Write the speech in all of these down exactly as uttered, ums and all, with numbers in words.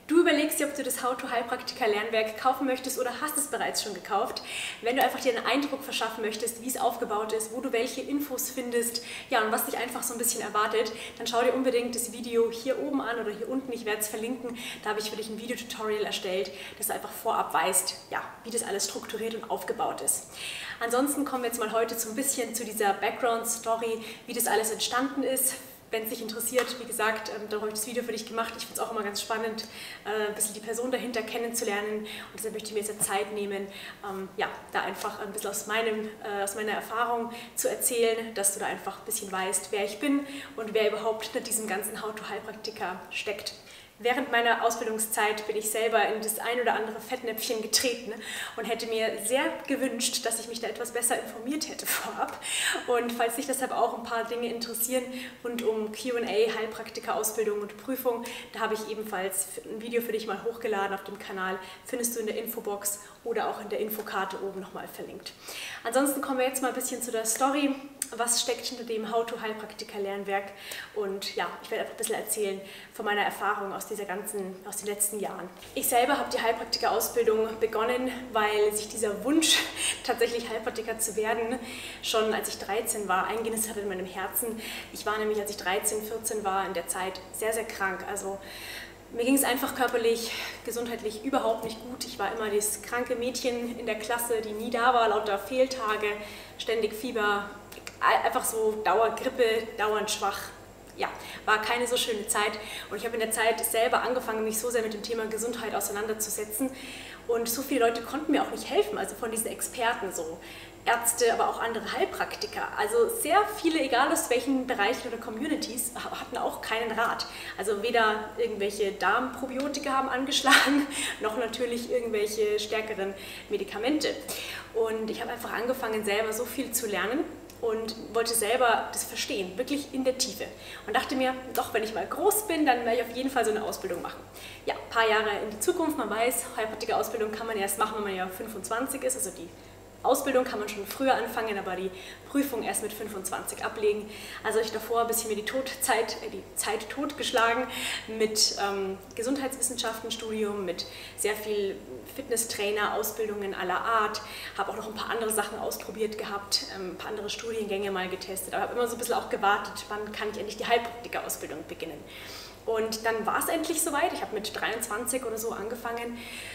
Du überlegst dir, ob du das How-to-Heilpraktiker-Lernwerk kaufen möchtest oder hast es bereits schon gekauft. Wenn du einfach dir einen Eindruck verschaffen möchtest, wie es aufgebaut ist, wo du welche Infos findest, ja, und was dich einfach so ein bisschen erwartet, dann schau dir unbedingt das Video hier oben an oder hier unten. Ich werde es verlinken. Da habe ich für dich ein Videotutorial erstellt, dass du einfach vorab weißt, ja, wie das alles strukturiert und aufgebaut ist. Ansonsten kommen wir jetzt mal heute so ein bisschen zu dieser Background-Story, wie das alles entstanden ist. Wenn es dich interessiert, wie gesagt, dann habe ich das Video für dich gemacht. Ich finde es auch immer ganz spannend, ein bisschen die Person dahinter kennenzulernen. Und deshalb möchte ich mir jetzt Zeit nehmen, ja, da einfach ein bisschen aus, meinem, aus meiner Erfahrung zu erzählen, dass du da einfach ein bisschen weißt, wer ich bin und wer überhaupt hinter diesem ganzen How-to-Heilpraktiker steckt. Während meiner Ausbildungszeit bin ich selber in das ein oder andere Fettnäpfchen getreten und hätte mir sehr gewünscht, dass ich mich da etwas besser informiert hätte vorab. Und falls dich deshalb auch ein paar Dinge interessieren rund um Q und A, Heilpraktiker, Ausbildung und Prüfung, da habe ich ebenfalls ein Video für dich mal hochgeladen auf dem Kanal. Findest du in der Infobox oder auch in der Infokarte oben nochmal verlinkt. Ansonsten kommen wir jetzt mal ein bisschen zu der Story. Was steckt hinter dem How-to-Heilpraktiker-Lernwerk? Und ja, ich werde einfach ein bisschen erzählen von meiner Erfahrung aus dieser ganzen, aus den letzten Jahren. Ich selber habe die Heilpraktiker-Ausbildung begonnen, weil sich dieser Wunsch, tatsächlich Heilpraktiker zu werden, schon als ich dreizehn war, eingenistet hat in meinem Herzen. Ich war nämlich, als ich dreizehn, vierzehn war, in der Zeit sehr, sehr krank. Also mir ging es einfach körperlich, gesundheitlich überhaupt nicht gut. Ich war immer das kranke Mädchen in der Klasse, die nie da war, lauter Fehltage, ständig Fieber, einfach so Dauergrippe, dauernd schwach. Ja, war keine so schöne Zeit und ich habe in der Zeit selber angefangen, mich so sehr mit dem Thema Gesundheit auseinanderzusetzen und so viele Leute konnten mir auch nicht helfen, also von diesen Experten so. Ärzte, aber auch andere Heilpraktiker. Also sehr viele, egal aus welchen Bereichen oder Communities, hatten auch keinen Rat. Also weder irgendwelche Darmprobiotika haben angeschlagen, noch natürlich irgendwelche stärkeren Medikamente. Und ich habe einfach angefangen, selber so viel zu lernen und wollte selber das verstehen, wirklich in der Tiefe. Und dachte mir, doch, wenn ich mal groß bin, dann werde ich auf jeden Fall so eine Ausbildung machen. Ja, ein paar Jahre in die Zukunft, man weiß, Heilpraktiker-Ausbildung kann man erst machen, wenn man ja fünfundzwanzig ist, also die Ausbildung kann man schon früher anfangen, aber die Prüfung erst mit fünfundzwanzig ablegen. Also ich davor ein bisschen mir die, Todzeit, äh, die Zeit totgeschlagen mit ähm, Gesundheitswissenschaftenstudium, mit sehr viel Fitnesstrainer, Ausbildungen aller Art. Habe auch noch ein paar andere Sachen ausprobiert gehabt, ähm, ein paar andere Studiengänge mal getestet. Aber habe immer so ein bisschen auch gewartet, wann kann ich endlich die Heilpraktiker-Ausbildung beginnen. Und dann war es endlich soweit. Ich habe mit dreiundzwanzig oder so angefangen.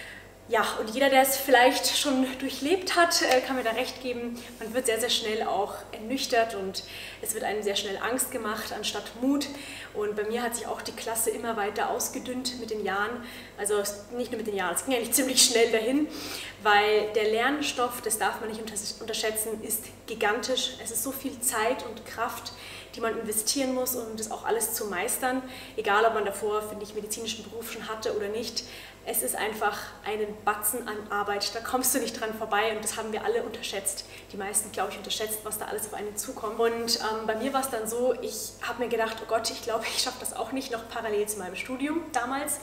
Ja, und jeder, der es vielleicht schon durchlebt hat, kann mir da recht geben, man wird sehr, sehr schnell auch ernüchtert und es wird einem sehr schnell Angst gemacht anstatt Mut. Und bei mir hat sich auch die Klasse immer weiter ausgedünnt mit den Jahren, also nicht nur mit den Jahren, es ging eigentlich ziemlich schnell dahin, weil der Lernstoff, das darf man nicht unterschätzen, ist gigantisch. Es ist so viel Zeit und Kraft, die man investieren muss, um das auch alles zu meistern, egal ob man davor, finde ich, medizinischen Beruf schon hatte oder nicht. Es ist einfach einen Batzen an Arbeit, da kommst du nicht dran vorbei und das haben wir alle unterschätzt. Die meisten, glaube ich, unterschätzt, was da alles auf einen zukommt. Und ähm, bei mir war es dann so, ich habe mir gedacht, oh Gott, ich glaube, ich schaffe das auch nicht noch parallel zu meinem Studium damals.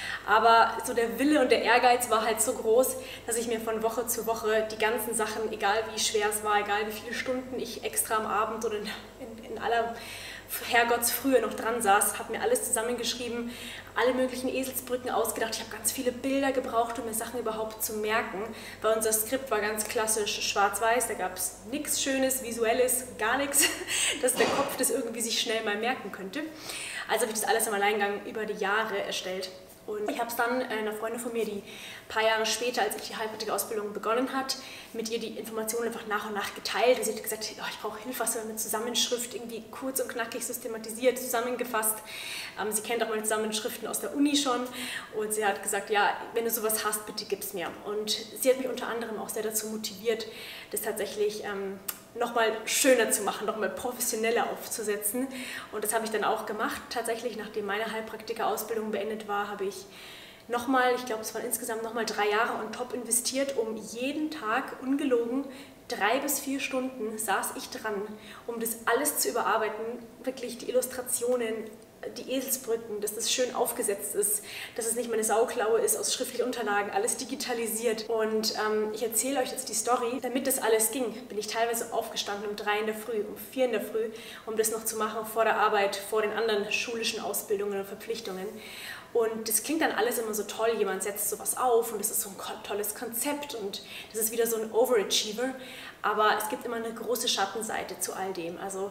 Aber so der Wille und der Ehrgeiz war halt so groß, dass ich mir von Woche zu Woche die ganzen Sachen, egal wie schwer es war, egal wie viele Stunden ich extra am Abend oder in, in, in aller Herrgottsfrühe noch dran saß, habe mir alles zusammengeschrieben, alle möglichen Eselsbrücken ausgedacht. Ich habe ganz viele Bilder gebraucht, um mir Sachen überhaupt zu merken, weil unser Skript war ganz klassisch schwarz-weiß, da gab es nichts Schönes, Visuelles, gar nichts, dass der Kopf das irgendwie sich schnell mal merken könnte. Also habe ich das alles im Alleingang über die Jahre erstellt. Und ich habe es dann einer Freundin von mir, die ein paar Jahre später, als ich die Heilpraktiker-Ausbildung begonnen hat, mit ihr die Informationen einfach nach und nach geteilt. Und sie hat gesagt, oh, ich brauche Hilfe, was mit Zusammenschrift irgendwie kurz und knackig systematisiert, zusammengefasst. Ähm, sie kennt auch meine Zusammenschriften aus der Uni schon und sie hat gesagt, ja, wenn du sowas hast, bitte gib's mir. Und sie hat mich unter anderem auch sehr dazu motiviert, das tatsächlich ähm, nochmal schöner zu machen, nochmal professioneller aufzusetzen. Und das habe ich dann auch gemacht. Tatsächlich, nachdem meine Heilpraktiker-Ausbildung beendet war, habe ich nochmal, ich glaube, es waren insgesamt nochmal drei Jahre on top investiert, um jeden Tag, ungelogen, drei bis vier Stunden saß ich dran, um das alles zu überarbeiten, wirklich die Illustrationen, die Eselsbrücken, dass das schön aufgesetzt ist, dass es nicht meine Sauklaue ist aus schriftlichen Unterlagen, alles digitalisiert. Und ähm, ich erzähle euch jetzt die Story. Damit das alles ging, bin ich teilweise aufgestanden um drei in der Früh, um vier in der Früh, um das noch zu machen vor der Arbeit, vor den anderen schulischen Ausbildungen und Verpflichtungen. Und das klingt dann alles immer so toll, jemand setzt sowas auf und das ist so ein tolles Konzept und das ist wieder so ein Overachiever. Aber es gibt immer eine große Schattenseite zu all dem. Also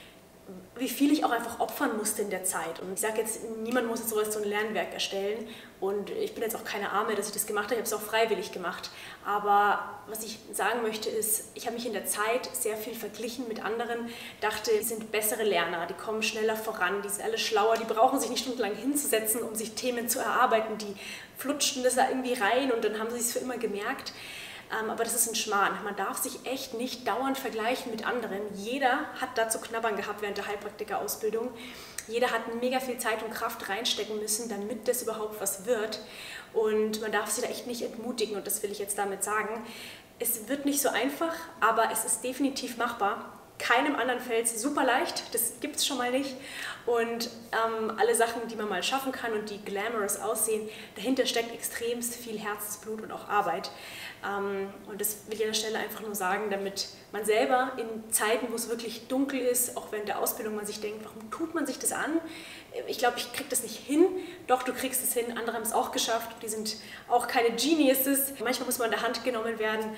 wie viel ich auch einfach opfern musste in der Zeit. Und ich sage jetzt, niemand muss jetzt sowas, so ein Lernwerk erstellen. Und ich bin jetzt auch keine Arme, dass ich das gemacht habe, ich habe es auch freiwillig gemacht. Aber was ich sagen möchte ist, ich habe mich in der Zeit sehr viel verglichen mit anderen, dachte, die sind bessere Lerner, die kommen schneller voran, die sind alle schlauer, die brauchen sich nicht stundenlang hinzusetzen, um sich Themen zu erarbeiten, die flutschten das da irgendwie rein und dann haben sie es für immer gemerkt. Ähm, aber das ist ein Schmarrn. Man darf sich echt nicht dauernd vergleichen mit anderen. Jeder hat da zu knabbern gehabt während der Heilpraktiker-Ausbildung. Jeder hat mega viel Zeit und Kraft reinstecken müssen, damit das überhaupt was wird. Und man darf sich da echt nicht entmutigen und das will ich jetzt damit sagen. Es wird nicht so einfach, aber es ist definitiv machbar. Keinem anderen fällt es super leicht, das gibt es schon mal nicht. Und ähm, alle Sachen, die man mal schaffen kann und die glamorous aussehen, dahinter steckt extremst viel Herzblut und auch Arbeit. Ähm, und das will ich an der Stelle einfach nur sagen, damit man selber in Zeiten, wo es wirklich dunkel ist, auch während der Ausbildung, man sich denkt, warum tut man sich das an? Ich glaube, ich kriege das nicht hin. Doch, du kriegst es hin, andere haben es auch geschafft. Die sind auch keine Geniuses. Manchmal muss man an der Hand genommen werden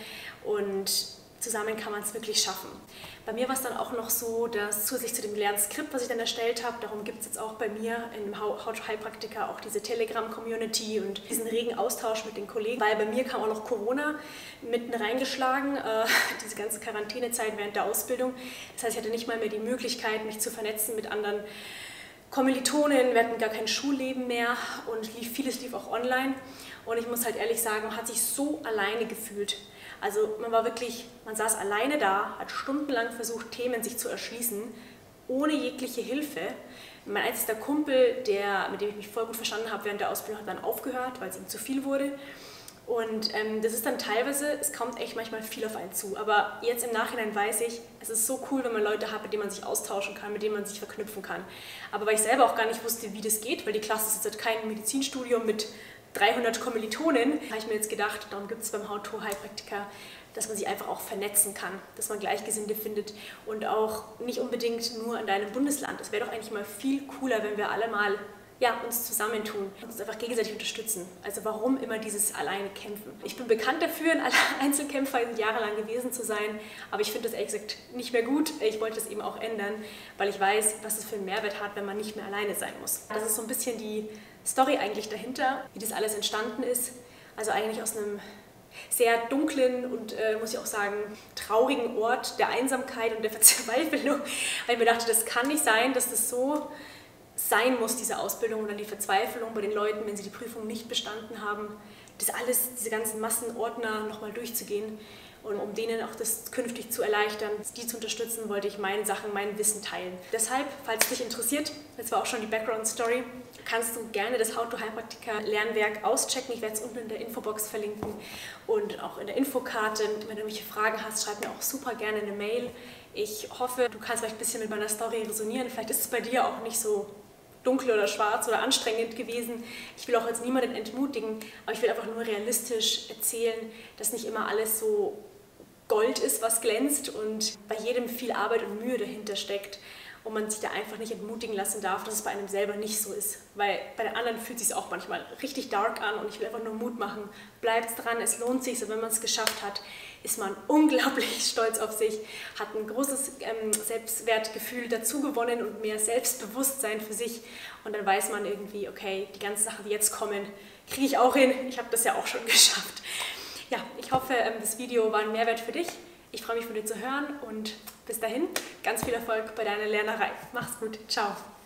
und zusammen kann man es wirklich schaffen. Bei mir war es dann auch noch so, dass zusätzlich zu dem Lernskript, was ich dann erstellt habe, darum gibt es jetzt auch bei mir im How to Heilpraktiker auch diese Telegram-Community und diesen regen Austausch mit den Kollegen, weil bei mir kam auch noch Corona mitten reingeschlagen, äh, diese ganze Quarantänezeit während der Ausbildung. Das heißt, ich hatte nicht mal mehr die Möglichkeit, mich zu vernetzen mit anderen Kommilitonen, wir hatten gar kein Schulleben mehr und lief, vieles lief auch online. Und ich muss halt ehrlich sagen, man hat sich so alleine gefühlt. Also man war wirklich, man saß alleine da, hat stundenlang versucht, Themen sich zu erschließen, ohne jegliche Hilfe. Mein einziger Kumpel, der, mit dem ich mich voll gut verstanden habe während der Ausbildung, hat dann aufgehört, weil es ihm zu viel wurde. Und ähm, das ist dann teilweise, es kommt echt manchmal viel auf einen zu. Aber jetzt im Nachhinein weiß ich, es ist so cool, wenn man Leute hat, mit denen man sich austauschen kann, mit denen man sich verknüpfen kann. Aber weil ich selber auch gar nicht wusste, wie das geht, weil die Klasse ist jetzt kein Medizinstudium mit dreihundert Kommilitonen, habe ich mir jetzt gedacht, darum gibt es beim How to Heilpraktiker, dass man sich einfach auch vernetzen kann, dass man Gleichgesinnte findet und auch nicht unbedingt nur in deinem Bundesland. Es wäre doch eigentlich mal viel cooler, wenn wir alle mal ja, uns zusammentun und uns einfach gegenseitig unterstützen. Also warum immer dieses alleine kämpfen? Ich bin bekannt dafür, ein Einzelkämpfer jahrelang gewesen zu sein, aber ich finde das ehrlich gesagt nicht mehr gut. Ich wollte das eben auch ändern, weil ich weiß, was es für einen Mehrwert hat, wenn man nicht mehr alleine sein muss. Das ist so ein bisschen die Story eigentlich dahinter, wie das alles entstanden ist. Also eigentlich aus einem sehr dunklen und, äh, muss ich auch sagen, traurigen Ort der Einsamkeit und der Verzweiflung, weil ich mir dachte, das kann nicht sein, dass das so sein muss, diese Ausbildung, und dann die Verzweiflung bei den Leuten, wenn sie die Prüfung nicht bestanden haben, das alles, diese ganzen Massenordner nochmal durchzugehen. Und um denen auch das künftig zu erleichtern, die zu unterstützen, wollte ich meine Sachen, mein Wissen teilen. Deshalb, falls dich interessiert, das war auch schon die Background-Story, kannst du gerne das How to Heilpraktiker Lernwerk auschecken. Ich werde es unten in der Infobox verlinken und auch in der Infokarte. Wenn du irgendwelche Fragen hast, schreib mir auch super gerne eine Mail. Ich hoffe, du kannst vielleicht ein bisschen mit meiner Story resonieren. Vielleicht ist es bei dir auch nicht so dunkel oder schwarz oder anstrengend gewesen. Ich will auch jetzt niemanden entmutigen, aber ich will einfach nur realistisch erzählen, dass nicht immer alles so Gold ist, was glänzt und bei jedem viel Arbeit und Mühe dahinter steckt und man sich da einfach nicht entmutigen lassen darf, dass es bei einem selber nicht so ist. Weil bei den anderen fühlt es sich auch manchmal richtig dark an und ich will einfach nur Mut machen. Bleibt dran, es lohnt sich, so wenn man es geschafft hat, ist man unglaublich stolz auf sich, hat ein großes ähm, Selbstwertgefühl dazu gewonnen und mehr Selbstbewusstsein für sich und dann weiß man irgendwie, okay, die ganzen Sachen, die jetzt kommen, kriege ich auch hin. Ich habe das ja auch schon geschafft. Ja, ich hoffe, das Video war ein Mehrwert für dich. Ich freue mich von dir zu hören und bis dahin ganz viel Erfolg bei deiner Lernerei. Mach's gut. Ciao.